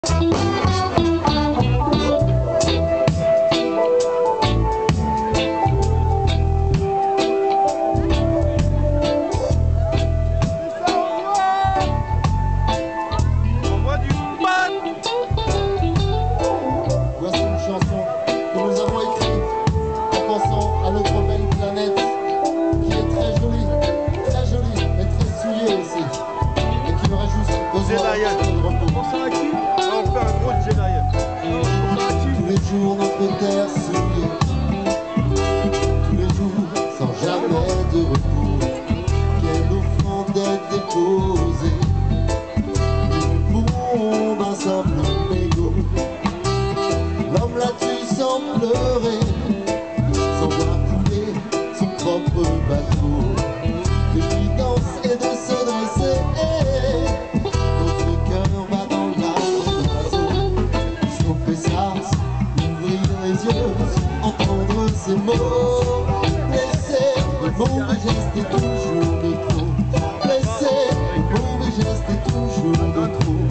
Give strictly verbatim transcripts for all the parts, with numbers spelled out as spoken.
Tous les jours notre terre souillée, tous les jours sans jamais de repos. Quelle offrande est déposée, une bombe, un simple mégot. L'homme l'a tué sans pleurer, sans voir couler son propre bateau. L'évidence est de se dresser, notre cœur va dans l'arbre d'oiseau. Stopper ça, les yeux, entendre ces mots. Blessé, le mauvais geste est toujours de trop. Blessé, le mauvais geste est toujours de trop.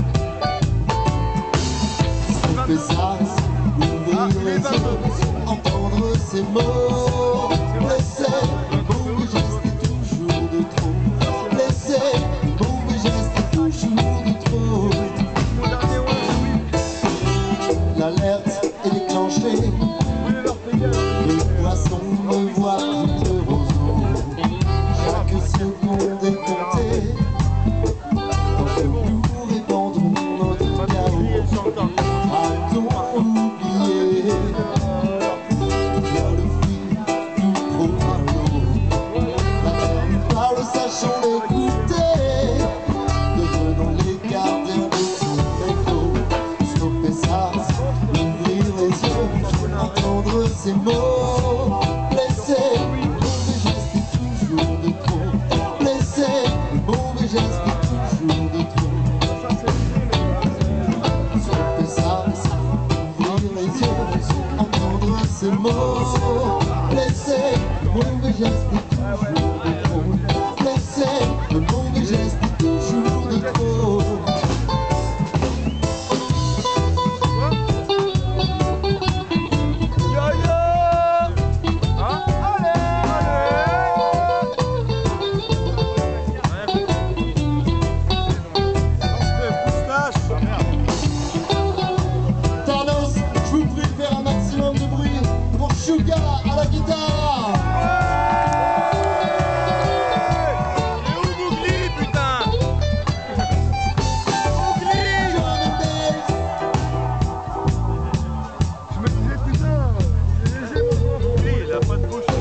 Stopper ça, ouvrir les yeux, entendre ces mots. Blessé, le mauvais geste est toujours de trop. Blessé, le mauvais geste est toujours de trop. L'alerte est déclenchée. Le poisson me voit tout le roseau. Chaque seconde est comptée. Quand nous répandrons notre chaos, a-t-on oublié bien le fruit tout trop dans l'eau? La terre nous parle, sachons l'écouter. Devenons les gardiens de son écho. Stopper ça, ouvrir les yeux, entendre ces mots. Blessé, le mauvais geste est toujours de trop. Blessé, le mauvais geste est toujours de trop. Stopper ça, ouvrir les yeux, entendre ces mots. Blessé, le mauvais geste est toujours de trop. Blessé, le mauvais geste est toujours de trop. Tarnos, je vous prie de faire un maximum de bruit pour Suga à la guitare. Et où Bougli, putain? Bougli! Je me disais, putain, c'est léger pour moi. Bougli, il a pas de bouche.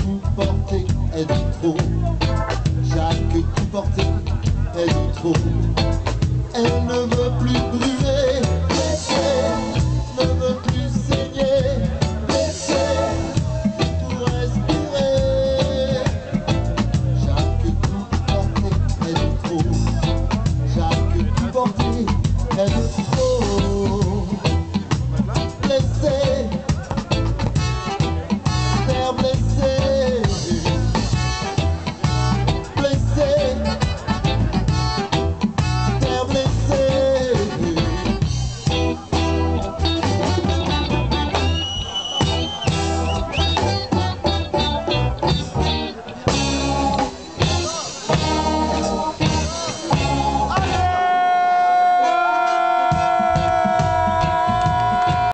Chaque coup porté est du trop.